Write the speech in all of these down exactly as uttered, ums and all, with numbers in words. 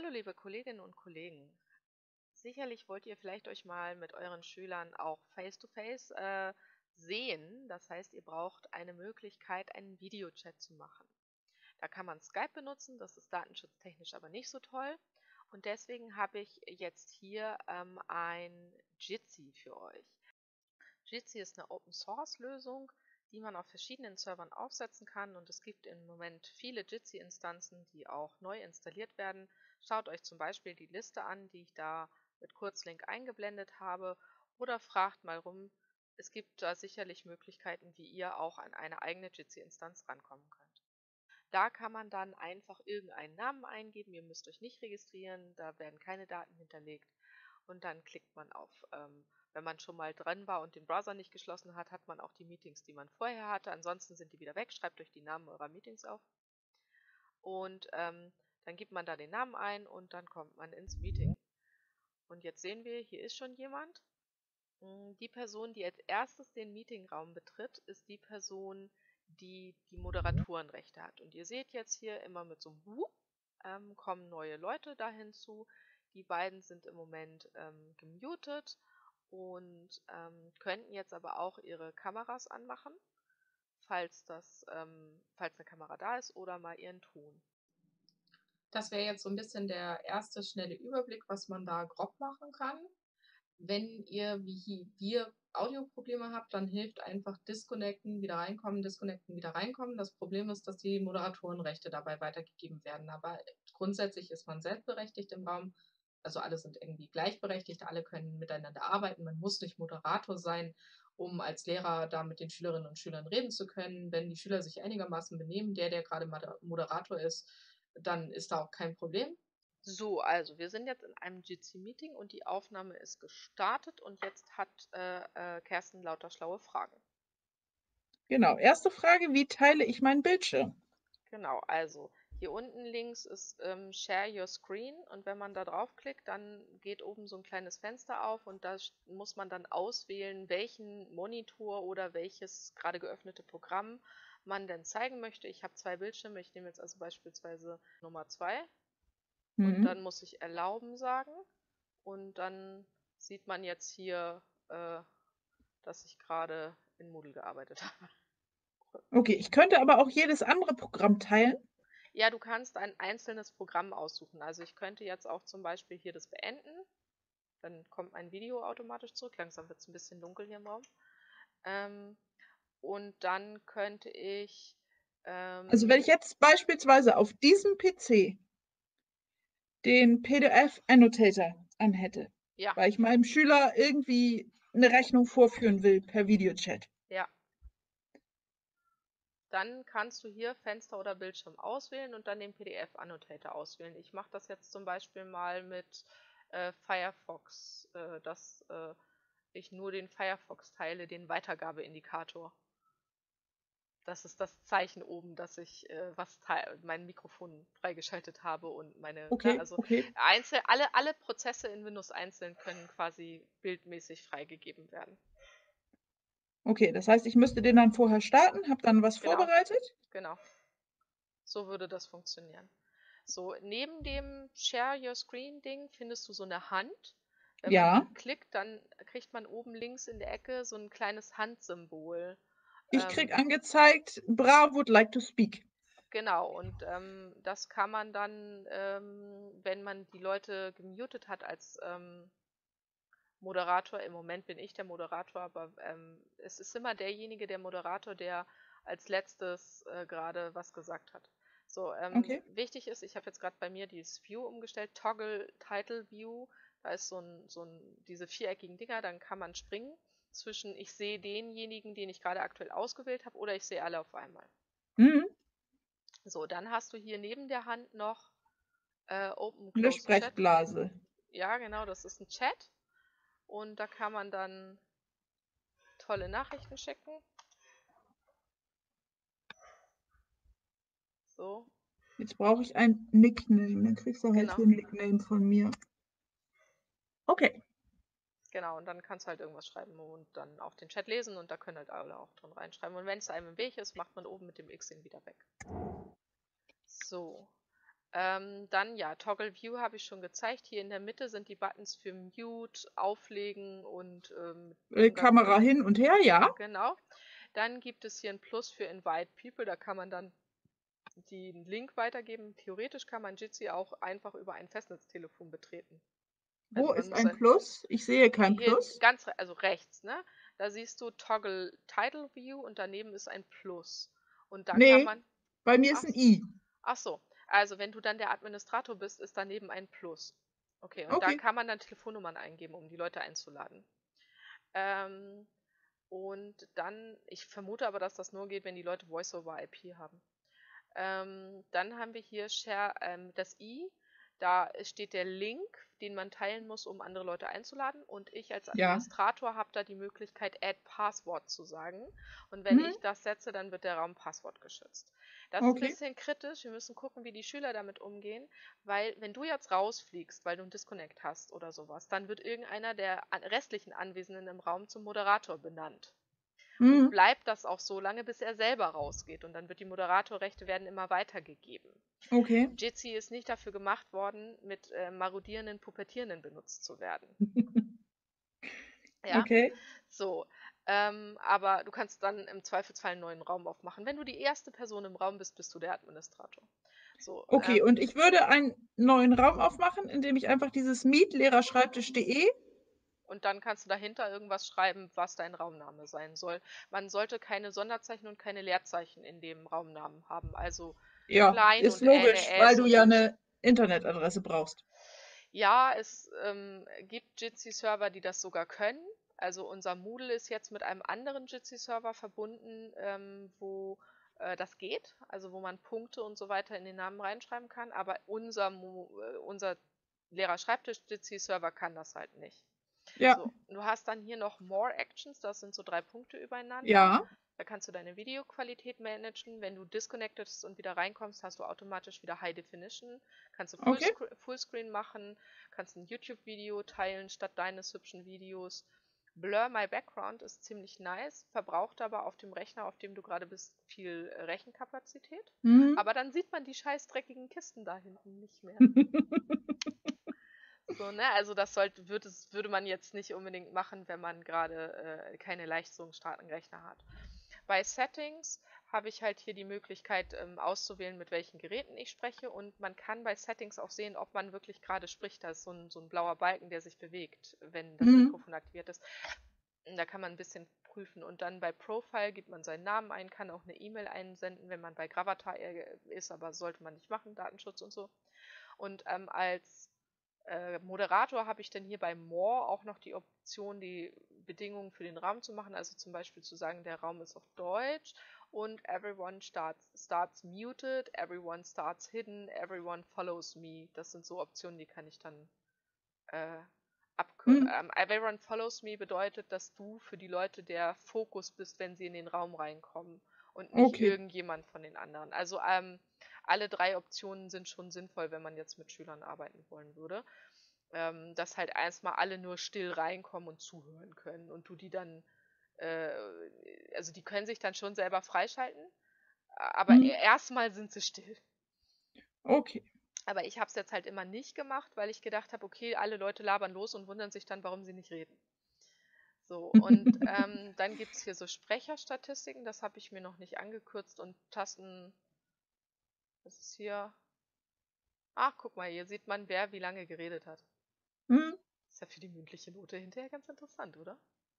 Hallo liebe Kolleginnen und Kollegen. Sicherlich wollt ihr vielleicht euch mal mit euren Schülern auch face-to-face äh, sehen. Das heißt, ihr braucht eine Möglichkeit, einen Videochat zu machen. Da kann man Skype benutzen, das ist datenschutztechnisch aber nicht so toll. Und deswegen habe ich jetzt hier ähm, ein Jitsi für euch. Jitsi ist eine Open-Source-Lösung, die man auf verschiedenen Servern aufsetzen kann, und es gibt im Moment viele Jitsi-Instanzen, die auch neu installiert werden. Schaut euch zum Beispiel die Liste an, die ich da mit Kurzlink eingeblendet habe, oder fragt mal rum. Es gibt da sicherlich Möglichkeiten, wie ihr auch an eine eigene Jitsi-Instanz rankommen könnt. Da kann man dann einfach irgendeinen Namen eingeben, ihr müsst euch nicht registrieren, da werden keine Daten hinterlegt, und dann klickt man auf, ähm, wenn man schon mal drin war und den Browser nicht geschlossen hat, hat man auch die Meetings, die man vorher hatte. Ansonsten sind die wieder weg. Schreibt euch die Namen eurer Meetings auf. Und ähm, dann gibt man da den Namen ein und dann kommt man ins Meeting. Und jetzt sehen wir, hier ist schon jemand. Die Person, die als erstes den Meetingraum betritt, ist die Person, die die Moderatorenrechte hat. Und ihr seht jetzt hier immer mit so einem Wuh ähm, kommen neue Leute da hinzu. Die beiden sind im Moment ähm, gemutet und ähm, könnten jetzt aber auch ihre Kameras anmachen, falls, das, ähm, falls eine Kamera da ist, oder mal ihren Ton. Das wäre jetzt so ein bisschen der erste schnelle Überblick, was man da grob machen kann. Wenn ihr wie wir Audioprobleme habt, dann hilft einfach disconnecten, wieder reinkommen, disconnecten, wieder reinkommen. Das Problem ist, dass die Moderatorenrechte dabei weitergegeben werden. Aber grundsätzlich ist man selbstberechtigt im Raum. Also alle sind irgendwie gleichberechtigt, alle können miteinander arbeiten. Man muss nicht Moderator sein, um als Lehrer da mit den Schülerinnen und Schülern reden zu können. Wenn die Schüler sich einigermaßen benehmen, der, der gerade Moderator ist, dann ist da auch kein Problem. So, also wir sind jetzt in einem Jitsi-Meeting und die Aufnahme ist gestartet, und jetzt hat äh, äh, Kerstin lauter schlaue Fragen. Genau, erste Frage, wie teile ich meinen Bildschirm? Genau, also hier unten links ist ähm, Share Your Screen, und wenn man da draufklickt, dann geht oben so ein kleines Fenster auf, und da muss man dann auswählen, welchen Monitor oder welches gerade geöffnete Programm man denn zeigen möchte. Ich habe zwei Bildschirme, ich nehme jetzt also beispielsweise Nummer zwei, und Mhm. dann muss ich Erlauben sagen, und dann sieht man jetzt hier, äh, dass ich gerade in Moodle gearbeitet habe. Okay, ich könnte aber auch jedes andere Programm teilen. Ja, du kannst ein einzelnes Programm aussuchen. Also ich könnte jetzt auch zum Beispiel hier das beenden. Dann kommt mein Video automatisch zurück. Langsam wird es ein bisschen dunkel hier im Raum. Ähm, und dann könnte ich... Ähm, Also wenn ich jetzt beispielsweise auf diesem P C den P D F-Annotator anhätte, ja, weil ich meinem Schüler irgendwie eine Rechnung vorführen will per Videochat. ja. Dann kannst du hier Fenster oder Bildschirm auswählen und dann den P D F-Annotator auswählen. Ich mache das jetzt zum Beispiel mal mit äh, Firefox, äh, dass äh, ich nur den Firefox teile, den Weitergabeindikator. Das ist das Zeichen oben, dass ich äh, was mein Mikrofon freigeschaltet habe, und meine, ne, Okay, also okay. einzel, alle, alle Prozesse in Windows einzeln können quasi bildmäßig freigegeben werden. Okay, das heißt, ich müsste den dann vorher starten, habe dann was Genau, vorbereitet. genau. So würde das funktionieren. So, neben dem Share Your Screen Ding findest du so eine Hand. Wenn man Ja, die klickt, dann kriegt man oben links in der Ecke so ein kleines Handsymbol. ich Ähm, krieg angezeigt, Bra would like to speak. Genau, und ähm, das kann man dann, ähm, wenn man die Leute gemutet hat als ähm, Moderator, im Moment bin ich der Moderator, aber ähm, es ist immer derjenige, der Moderator, der als letztes äh, gerade was gesagt hat. So, ähm, Okay. wichtig ist, ich habe jetzt gerade bei mir dieses View umgestellt, Toggle Title View, da ist so ein, so ein, diese viereckigen Dinger, dann kann man springen zwischen, ich sehe denjenigen, den ich gerade aktuell ausgewählt habe, oder ich sehe alle auf einmal. Mhm. So, dann hast du hier neben der Hand noch äh, Open Eine Close Chat. Sprechblase. Ja, genau, das ist ein Chat. Und da kann man dann tolle Nachrichten schicken. So, Jetzt brauche ich ein Nickname. Dann kriegst du halt genau. hier ein Nickname von mir. Okay. Genau, und dann kannst du halt irgendwas schreiben und dann auch den Chat lesen, und da können halt alle auch drin reinschreiben. Und wenn es einem im Weg ist, macht man oben mit dem X ihn wieder weg. So. Ähm, dann ja, Toggle View habe ich schon gezeigt. Hier in der Mitte sind die Buttons für Mute, Auflegen und ähm, Äh, Umgang Kamera mit. hin und her, ja. Genau. Dann gibt es hier ein Plus für Invite People. Da kann man dann den Link weitergeben. Theoretisch kann man Jitsi auch einfach über ein Festnetztelefon betreten. Wo Also man ist muss ein ein, Plus? Ich sehe kein hier Plus. ganz, re- also rechts, ne? Da siehst du Toggle Title View und daneben ist ein Plus. Und da kann Nee, man, bei mir ist ach, ein I. ach so, also wenn du dann der Administrator bist, ist daneben ein Plus. Okay, und da Okay. kann man dann Telefonnummern eingeben, um die Leute einzuladen. Ähm, und dann, ich vermute aber, dass das nur geht, wenn die Leute Voice-over-I P haben. Ähm, dann haben wir hier Share, ähm, das I. Da steht der Link, den man teilen muss, um andere Leute einzuladen. Und ich als Ja. Administrator habe da die Möglichkeit, Add Passwort zu sagen. Und wenn Mhm. ich das setze, dann wird der Raum passwortgeschützt. Das ist ein Okay. bisschen kritisch. Wir müssen gucken, wie die Schüler damit umgehen. Weil wenn du jetzt rausfliegst, weil du einen Disconnect hast oder sowas, dann wird irgendeiner der an- restlichen Anwesenden im Raum zum Moderator benannt. Und Mhm. bleibt das auch so lange, bis er selber rausgeht. Und dann wird die Moderatorrechte werden immer weitergegeben. Okay. Jitsi ist nicht dafür gemacht worden, mit äh, marodierenden Pubertierenden benutzt zu werden. Ja, Okay. so. Ähm, aber du kannst dann im Zweifelsfall einen neuen Raum aufmachen. Wenn du die erste Person im Raum bist, bist du der Administrator. So, Okay, ähm, und ich würde einen neuen Raum aufmachen, indem ich einfach dieses meet lehrerschreibtisch.de. und dann kannst du dahinter irgendwas schreiben, was dein Raumname sein soll. Man sollte keine Sonderzeichen und keine Leerzeichen in dem Raumnamen haben. Also Ja, klein ist und N, logisch, weil S du und ja Int. eine Internetadresse brauchst. Ja, es ähm, gibt Jitsi-Server, die das sogar können. Also unser Moodle ist jetzt mit einem anderen Jitsi-Server verbunden, ähm, wo äh, das geht, also wo man Punkte und so weiter in den Namen reinschreiben kann, aber unser, Mo äh, unser Lehrer-Schreibtisch-Jitsi-Server kann das halt nicht. Ja, So, du hast dann hier noch More Actions, das sind so drei Punkte übereinander. ja, Da kannst du deine Videoqualität managen. Wenn du disconnected bist und wieder reinkommst, hast du automatisch wieder High Definition. Kannst du okay. Fullscreen, Fullscreen machen, kannst ein YouTube-Video teilen statt deines hübschen Videos. Blur My Background ist ziemlich nice, verbraucht aber auf dem Rechner, auf dem du gerade bist, viel äh, Rechenkapazität. Mhm. Aber dann sieht man die scheiß dreckigen Kisten da hinten nicht mehr. So, ne? Also das sollte, würde, würde man jetzt nicht unbedingt machen, wenn man gerade äh, keine leistungsstarken Rechner hat. Bei Settings habe ich halt hier die Möglichkeit ähm, auszuwählen, mit welchen Geräten ich spreche, und man kann bei Settings auch sehen, ob man wirklich gerade spricht. Da ist so ein, so ein blauer Balken, der sich bewegt, wenn das Mhm. Mikrofon aktiviert ist. Da kann man ein bisschen prüfen, und dann bei Profile gibt man seinen Namen ein, kann auch eine E-Mail einsenden, wenn man bei Gravatar ist, aber sollte man nicht machen, Datenschutz und so. Und ähm, als äh, Moderator habe ich dann hier bei More auch noch die Option, die Bedingungen für den Raum zu machen, also zum Beispiel zu sagen, der Raum ist auf Deutsch und everyone starts, starts muted, everyone starts hidden, everyone follows me. Das sind so Optionen, die kann ich dann äh, abkürzen. Mhm. Ähm, everyone follows me bedeutet, dass du für die Leute der Fokus bist, wenn sie in den Raum reinkommen und nicht Okay. irgendjemand von den anderen. Also ähm, alle drei Optionen sind schon sinnvoll, wenn man jetzt mit Schülern arbeiten wollen würde. Ähm, dass halt erstmal alle nur still reinkommen und zuhören können und du die dann, äh, also die können sich dann schon selber freischalten, aber Mhm. erstmal sind sie still. Okay. Aber ich habe es jetzt halt immer nicht gemacht, weil ich gedacht habe, okay, alle Leute labern los und wundern sich dann, warum sie nicht reden. So, und ähm, dann gibt es hier so Sprecherstatistiken, das habe ich mir noch nicht angekürzt, und Tasten, das ist hier, ach, guck mal, hier sieht man, wer wie lange geredet hat. Mhm. Ist ja für die mündliche Note hinterher ganz interessant, oder?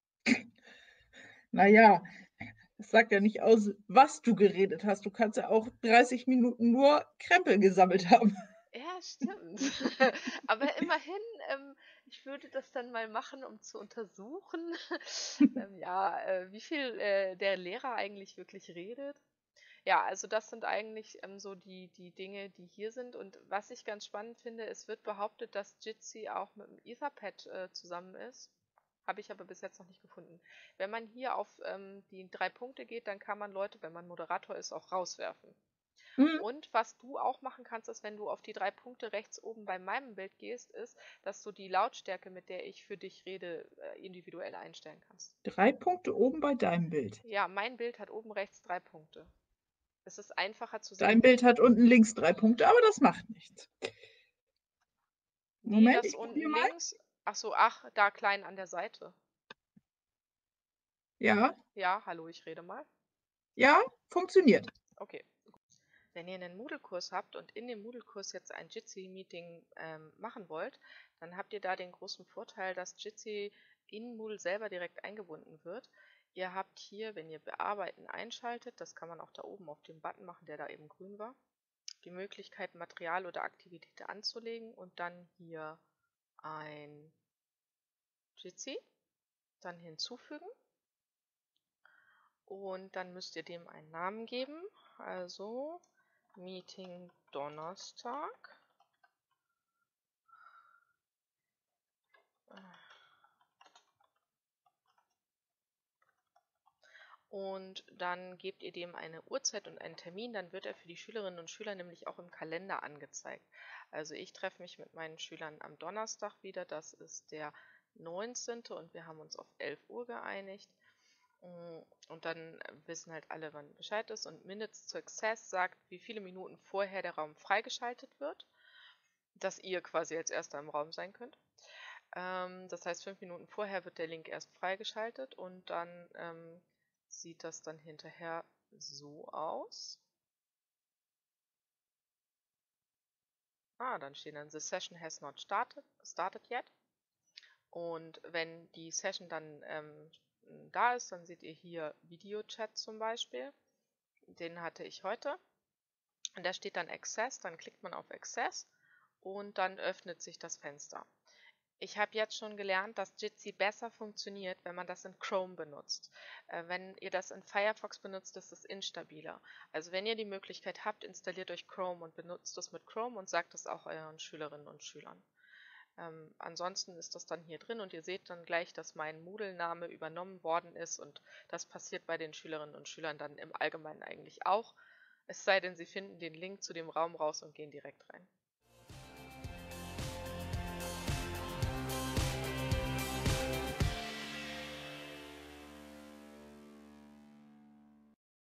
Naja, das sagt ja nicht aus, was du geredet hast. Du kannst ja auch dreißig Minuten nur Krempel gesammelt haben. Ja, stimmt. Aber immerhin, ähm, ich würde das dann mal machen, um zu untersuchen, ähm, ja, äh, wie viel äh, der Lehrer eigentlich wirklich redet. Ja, also das sind eigentlich ähm, so die, die Dinge, die hier sind. Und was ich ganz spannend finde, es wird behauptet, dass Jitsi auch mit dem Etherpad äh, zusammen ist. Habe ich aber bis jetzt noch nicht gefunden. Wenn man hier auf ähm, die drei Punkte geht, dann kann man Leute, wenn man Moderator ist, auch rauswerfen. Mhm. Und was du auch machen kannst, ist, wenn du auf die drei Punkte rechts oben bei meinem Bild gehst, ist, dass du die Lautstärke, mit der ich für dich rede, äh, individuell einstellen kannst. Drei Punkte oben bei deinem Bild. Ja, mein Bild hat oben rechts drei Punkte. Es ist einfacher zu Dein sehen. Bild hat unten links drei Punkte, aber das macht nichts. Nee, Moment, das ich unten probiere mal. links. Ach so, ach, da klein an der Seite. Ja, Ja, hallo, ich rede mal. ja, funktioniert. Okay. Wenn ihr einen Moodle-Kurs habt und in dem Moodle-Kurs jetzt ein Jitsi-Meeting ähm, machen wollt, dann habt ihr da den großen Vorteil, dass Jitsi in Moodle selber direkt eingebunden wird. Ihr habt hier, wenn ihr Bearbeiten einschaltet, das kann man auch da oben auf dem Button machen, der da eben grün war, die Möglichkeit, Material oder Aktivität anzulegen und dann hier ein Jitsi, dann hinzufügen und dann müsst ihr dem einen Namen geben, also Meeting Donnerstag. Und dann gebt ihr dem eine Uhrzeit und einen Termin, dann wird er für die Schülerinnen und Schüler nämlich auch im Kalender angezeigt. Also ich treffe mich mit meinen Schülern am Donnerstag wieder, das ist der neunzehnte und wir haben uns auf elf Uhr geeinigt. Und dann wissen halt alle, wann Bescheid ist. Und Minutes to Access sagt, wie viele Minuten vorher der Raum freigeschaltet wird, dass ihr quasi als Erster im Raum sein könnt. Ähm, das heißt, fünf Minuten vorher wird der Link erst freigeschaltet und dann ähm, sieht das dann hinterher so aus. Ah, dann steht dann, the session has not started, started yet. Und wenn die Session dann ähm, da ist, dann seht ihr hier Videochat zum Beispiel. Den hatte ich heute. Und da steht dann Access, dann klickt man auf Access und dann öffnet sich das Fenster. Ich habe jetzt schon gelernt, dass Jitsi besser funktioniert, wenn man das in Chrome benutzt. Äh, wenn ihr das in Firefox benutzt, ist es instabiler. Also wenn ihr die Möglichkeit habt, installiert euch Chrome und benutzt es mit Chrome und sagt es auch euren Schülerinnen und Schülern. Ähm, ansonsten ist das dann hier drin und ihr seht dann gleich, dass mein Moodle-Name übernommen worden ist und das passiert bei den Schülerinnen und Schülern dann im Allgemeinen eigentlich auch. Es sei denn, sie finden den Link zu dem Raum raus und gehen direkt rein.